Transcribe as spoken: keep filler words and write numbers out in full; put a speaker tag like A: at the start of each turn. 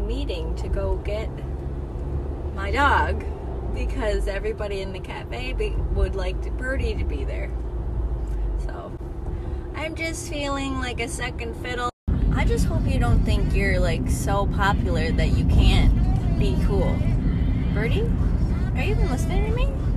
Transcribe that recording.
A: meeting to go get my dog because everybody in the cafe be, would like to, Birdie to be there. So I'm just feeling like a second fiddle. I just hope you don't think you're like so popular that you can't be cool. Birdie, are you even listening to me?